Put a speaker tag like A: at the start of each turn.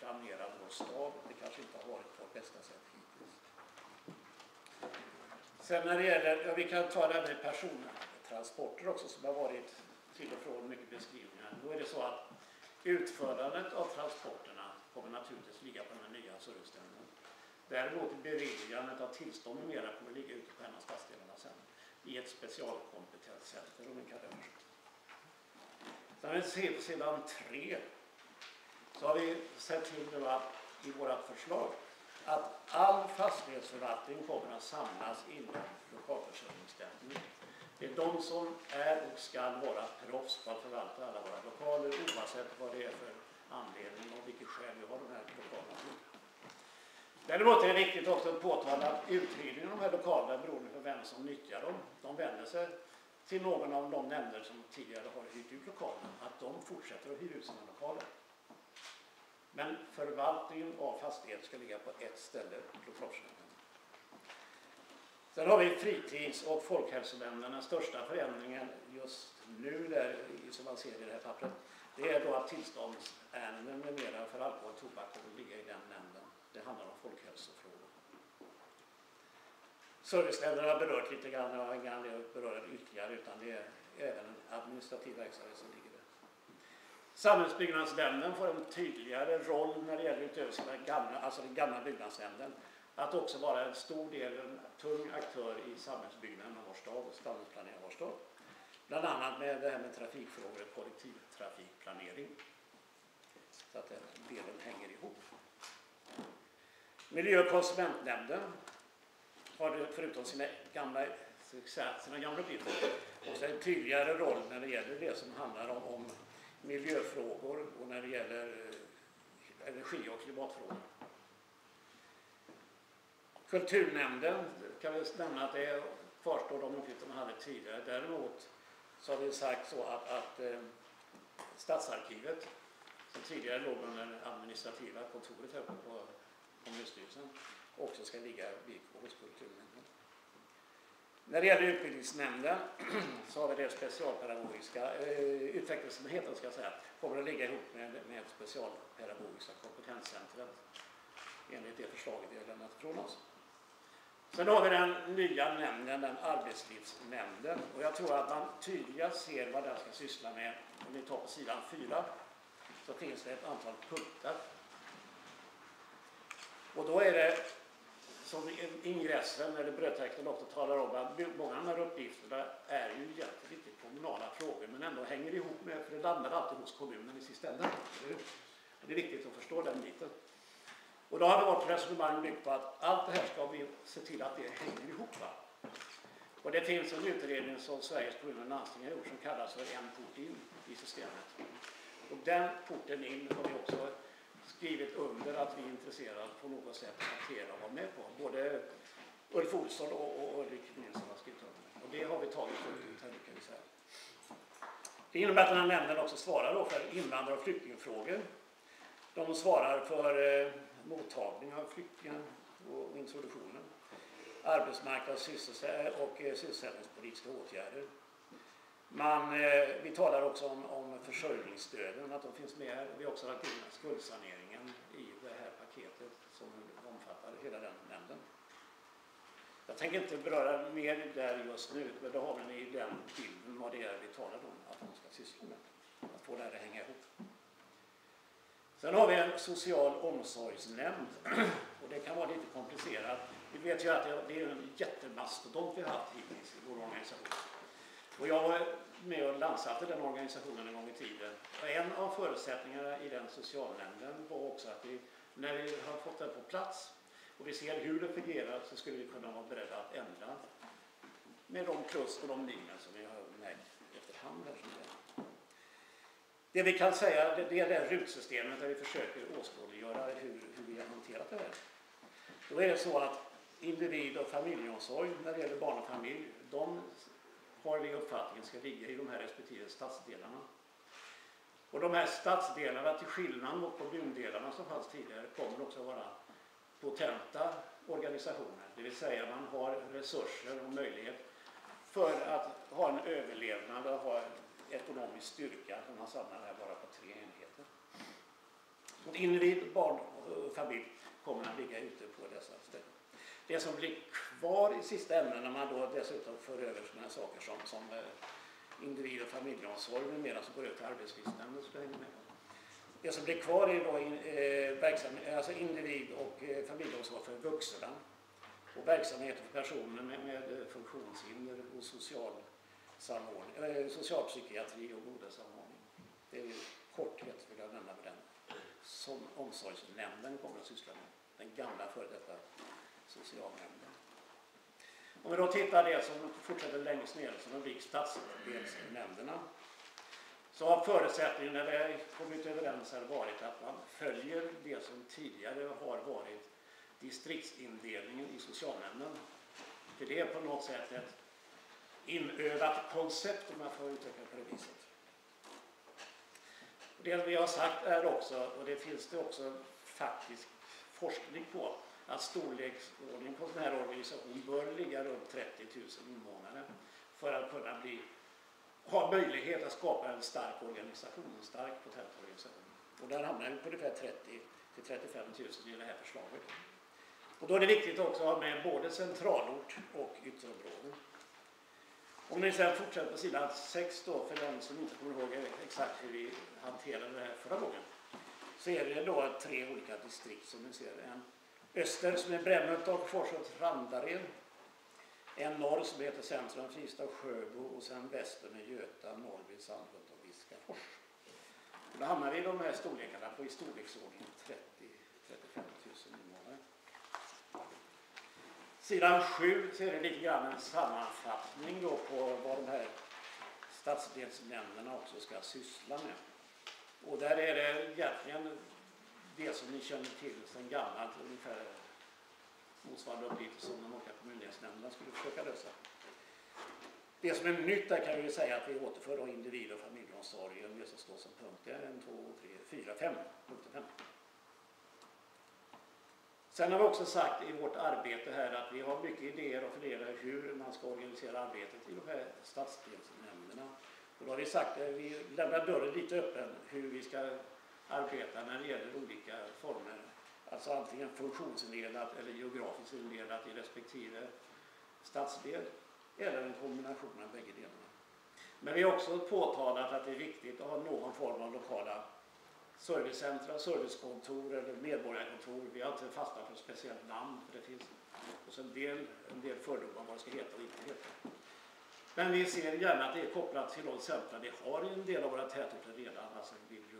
A: planera vår stad. Det kanske inte har varit på bästa sätt hittills. Sen när det gäller, vi kan ta det här med persontransporter också som har varit till och från mycket beskrivningar. Då är det så att utförandet av transporterna kommer naturligtvis ligga på den nya serviceställningen. Däremot beviljandet av tillstånd och mera kommer ligga ute på en av stadsdelarna sen i ett specialkompetenscenter om vi kallar det. Sen vi ser på sidan 3 så har vi sett till nu att i vårt förslag att all fastighetsförvaltning kommer att samlas inom lokalförsörjningsställningen. Det är de som är och ska vara proffs på att förvalta alla våra lokaler oavsett vad det är för anledning och vilket skäl vi har de här lokalerna. Däremot är det viktigt också att påtala att uthyrningen av de här lokalerna beroende på vem som nyttjar dem. De vänder sig till någon av de nämnder som tidigare har hyrt ut lokalerna att de fortsätter att hyra ut sina lokaler. Men förvaltningen av fastighet ska ligga på ett ställe, lokalförsörjningen. Sen har vi fritids- och folkhälsonämnden. Den största förändringen just nu där, som man ser i det här pappret, det är då att tillståndsärenden med mera för alkohol och tobak kommer ligga i den nämnden. Det handlar om folkhälsofrågor. Servicenämnden har berört lite grann, jag har inga anledning att beröra det ytterligare utan det är även en administrativ verksamhet som ligger där. Samhällsbyggnadsnämnden får en tydligare roll när det gäller utöver sina gamla, alltså den gamla byggnadsnämnden, att också vara en stor del, en tung aktör i samhällsbyggnaden av vår stad och samhällsplaneringen av vår stad. Bland annat med det här med trafikfrågor och kollektivtrafikplanering. Så att den delen hänger ihop. Miljö- och konsumentnämnden har förutom sina gamla uppgifter också en tydligare roll när det gäller det som handlar om miljöfrågor och när det gäller energi- och klimatfrågor. Kulturnämnden kan vi nämna att det kvarstår de uppgifter man hade tidigare. Däremot så har vi sagt så att Stadsarkivet som tidigare låg under det administrativa kontoret här på kommunstyrelsen också ska ligga hos Kulturnämnden. När det gäller utbildningsnämnden så har vi det specialpedagogiska utvecklingsenheten ska jag säga, kommer att ligga ihop med specialpedagogiska kompetenscentret enligt det förslaget vi har lämnat från oss. Sen har vi den nya nämnden, den arbetslivsnämnden, och jag tror att man tydligast ser vad den ska syssla med. Om vi tar på sidan 4 så finns det ett antal punkter. Och då är det som ingressen eller brödtexten också talar om att många av de här uppgifterna är ju egentligen inte kommunala frågor men ändå hänger ihop med, för det landar alltid hos kommunen i sista änden. Det är viktigt att förstå den biten. Och då har vi vårt resonemang byggt på att allt det här ska vi se till att det hänger ihop. Va? Och det finns en utredning som Sveriges kommuner och landsting har gjort som kallas för en port in i systemet. Och den porten in har vi också skrivit under att vi är intresserade på något sätt att hantera och vara med på. Både Ulf Olsson och Ulrik Nilsson har skrivit under. Och det har vi tagit fullt ut här, kan vi säga. Det innebär att den här nämnden också svarar då för invandrar- och flyktingfrågor. De svarar för mottagning av flyktingar och introduktionen. Arbetsmarknads- och sysselsättningspolitiska åtgärder. Vi talar också om försörjningsstöden, att de finns med. Vi har också lagt in skuldsaneringen i det här paketet som omfattar hela den nämnden. Jag tänker inte beröra mer där just nu, men då har vi i den bilden vad det är vi talar om att de ska syssla med. Att få det här att hänga ihop. Sen har vi en social omsorgsnämnd och det kan vara lite komplicerat. Vi vet ju att det är en jättemastodont vi har haft hittills i vår organisation. Och jag var med och landsatte den organisationen en gång i tiden. Och en av förutsättningarna i den socialnämnden var också att när vi har fått den på plats och vi ser hur det fungerar så skulle vi kunna vara beredda att ändra med de plus och de minus som vi har märkt efterhand. Det vi kan säga det är det rutsystemet där vi försöker åskådliggöra hur vi har hanterat det här. Då är det så att individ- och familjeomsorg när det gäller barn och familj, de har vi uppfattningen ska ligga i de här respektive stadsdelarna. Och de här stadsdelarna till skillnad mot kommundelarna som fanns tidigare kommer också att vara potenta organisationer. Det vill säga man har resurser och möjlighet för att ha en överlevnad och ha ekonomisk styrka när man samlar det här bara på 3 enheter. Och individ, barn och familj kommer att ligga ute på dessa ställen. Det som blir kvar i sista ämnen när man då dessutom för över sådana saker som individ- och familjeomsorg med mera som går ut till arbetslivsnämnden, så hänger med. Det som blir kvar är då alltså individ- och familjeomsorg för vuxna och verksamheter för personer med funktionshinder och socialpsykiatri och goda samordning. Det är ju korthet vill jag nämna med den som omsorgsnämnden kommer att syssla med. Den gamla före detta socialnämnden. Om vi då tittar det som fortsätter längst ner som de blir stadsdelsnämnderna, så har förutsättningen när vi har kommit överens här varit att man följer det som tidigare har varit distriktsindelningen i socialnämnden. För det är på något sätt ett inövat koncept om man får uttrycka på det viset. Det vi har sagt är också, och det finns det också faktiskt forskning på, att storleksordningen på en sån här organisation bör ligga runt 30 000 invånare för att kunna ha möjlighet att skapa en stark organisation, en stark potent organisation. Och där hamnar vi på ungefär 30 till 35 000 i det här förslaget. Och då är det viktigt också att ha med både centralort och ytterområden. Om ni sedan fortsätter på sidan 6 då, för den som inte kommer ihåg exakt hur vi hanterade det här förra gången, så är det då 3 olika distrikt som ni ser. En öster som är Brämhult, Forsås, Randared. En norr som heter Centrum, Fristad, Sjöbo och sen väster med Göta, Norrby, Sandhult och Viskafors. Då hamnar vi i de här storlekarna på i storleksordningen 30-35 000 invånare. Sidan 7 så är det lite grann en sammanfattning då på vad de här stadsdelsnämnderna också ska syssla med. Och där är det egentligen det som ni känner till sedan gammalt, ungefär motsvarande uppgifter som de olika kommundelsnämnderna skulle försöka lösa. Det som är nytt där kan vi säga att vi återför då individ- och familjeomsorgen, det som står som punkt 1, 2, 3, 4, 5, punkt 5. Sen har vi också sagt i vårt arbete här att vi har mycket idéer och funderar hur man ska organisera arbetet i de här stadsdelsnämnderna. Och då har vi sagt att vi lämnar dörren lite öppen hur vi ska arbeta när det gäller olika former. Alltså antingen funktionsindelat eller geografiskt indelat i respektive stadsdel eller en kombination av bägge delarna. Men vi har också påtalat att det är viktigt att ha någon form av lokala servicecentra, servicekontor eller medborgarkontor. Vi har inte fastnat för ett speciellt namn, för det finns hos en del fördomar vad det ska heta och inte heta. Men vi ser gärna att det är kopplat till de centra vi har i en del av våra tätorter redan, alltså bibliotek,